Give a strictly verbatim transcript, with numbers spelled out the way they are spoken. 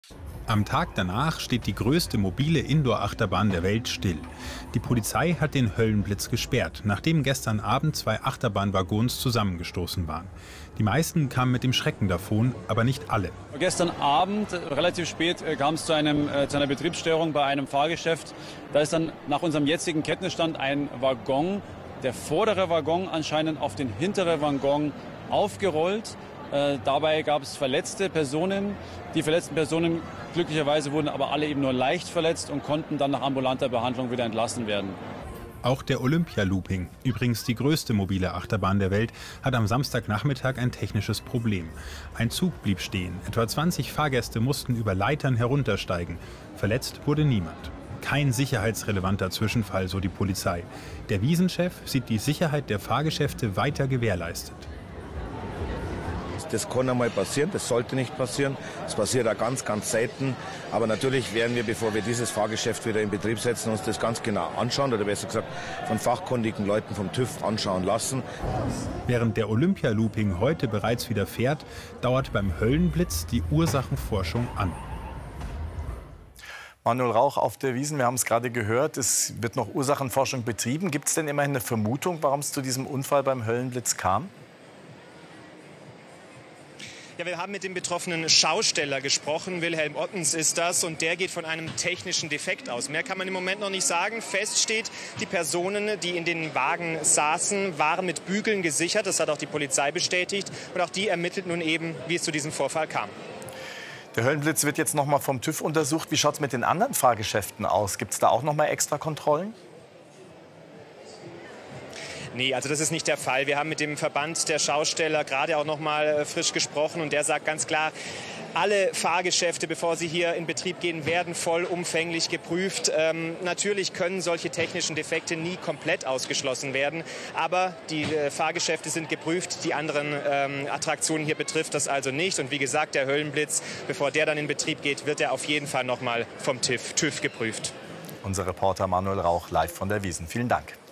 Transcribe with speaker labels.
Speaker 1: Am Tag danach steht die größte mobile Indoor-Achterbahn der Welt still. Die Polizei hat den Höllenblitz gesperrt, nachdem gestern Abend zwei Achterbahnwaggons zusammengestoßen waren. Die meisten kamen mit dem Schrecken davon, aber nicht alle.
Speaker 2: Gestern Abend, relativ spät, kam es zu, einem, äh, zu einer Betriebsstörung bei einem Fahrgeschäft. Da ist dann nach unserem jetzigen Kenntnisstand ein Waggon, der vordere Waggon anscheinend auf den hinteren Waggon aufgerollt. Äh, dabei gab es verletzte Personen. Die verletzten Personen glücklicherweise wurden aber alle eben nur leicht verletzt und konnten dann nach ambulanter Behandlung wieder entlassen werden.
Speaker 1: Auch der Olympia-Looping, übrigens die größte mobile Achterbahn der Welt, hat am Samstagnachmittag ein technisches Problem. Ein Zug blieb stehen. Etwa zwanzig Fahrgäste mussten über Leitern heruntersteigen. Verletzt wurde niemand. Kein sicherheitsrelevanter Zwischenfall, so die Polizei. Der Wiesenchef sieht die Sicherheit der Fahrgeschäfte weiter gewährleistet.
Speaker 3: Das kann einmal passieren, das sollte nicht passieren. Das passiert auch ganz, ganz selten. Aber natürlich werden wir, bevor wir dieses Fahrgeschäft wieder in Betrieb setzen, uns das ganz genau anschauen oder besser gesagt von fachkundigen Leuten vom TÜV anschauen lassen.
Speaker 1: Während der Olympia-Looping heute bereits wieder fährt, dauert beim Höllenblitz die Ursachenforschung an.
Speaker 4: Manuel Rauch auf der Wiesn, wir haben es gerade gehört, es wird noch Ursachenforschung betrieben. Gibt es denn immerhin eine Vermutung, warum es zu diesem Unfall beim Höllenblitz kam?
Speaker 5: Ja, wir haben mit dem betroffenen Schausteller gesprochen. Wilhelm Ottens ist das. Und der geht von einem technischen Defekt aus. Mehr kann man im Moment noch nicht sagen. Fest steht, die Personen, die in den Wagen saßen, waren mit Bügeln gesichert. Das hat auch die Polizei bestätigt. Und auch die ermittelt nun eben, wie es zu diesem Vorfall kam.
Speaker 4: Der Höllenblitz wird jetzt noch mal vom TÜV untersucht. Wie schaut es mit den anderen Fahrgeschäften aus? Gibt es da auch noch mal extra Kontrollen?
Speaker 5: Nee, also das ist nicht der Fall. Wir haben mit dem Verband der Schausteller gerade auch noch mal frisch gesprochen und der sagt ganz klar, alle Fahrgeschäfte, bevor sie hier in Betrieb gehen, werden vollumfänglich geprüft. Ähm, natürlich können solche technischen Defekte nie komplett ausgeschlossen werden, aber die äh, Fahrgeschäfte sind geprüft. Die anderen ähm, Attraktionen hier betrifft das also nicht. Und wie gesagt, der Höllenblitz, bevor der dann in Betrieb geht, wird er auf jeden Fall noch mal vom TÜV, TÜV geprüft.
Speaker 4: Unser Reporter Manuel Rauch live von der Wiesn. Vielen Dank.